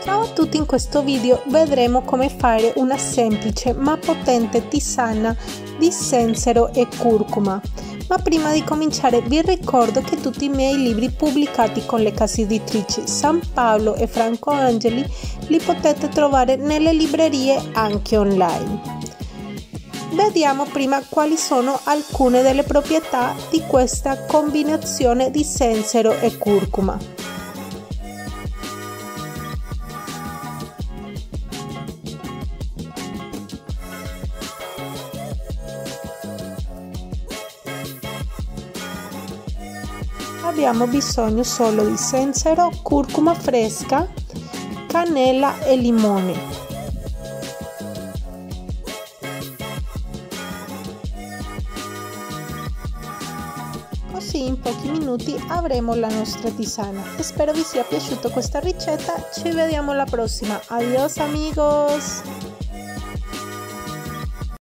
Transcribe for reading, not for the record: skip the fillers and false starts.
Ciao a tutti, in questo video vedremo come fare una semplice ma potente tisana di zenzero e curcuma. Ma prima di cominciare vi ricordo che tutti i miei libri pubblicati con le case editrici San Paolo e Franco Angeli li potete trovare nelle librerie anche online. Vediamo prima quali sono alcune delle proprietà di questa combinazione di zenzero e curcuma. Abbiamo bisogno solo di zenzero, curcuma fresca, cannella e limone. Così in pochi minuti avremo la nostra tisana. Spero vi sia piaciuta questa ricetta, ci vediamo alla prossima. Adiós amigos!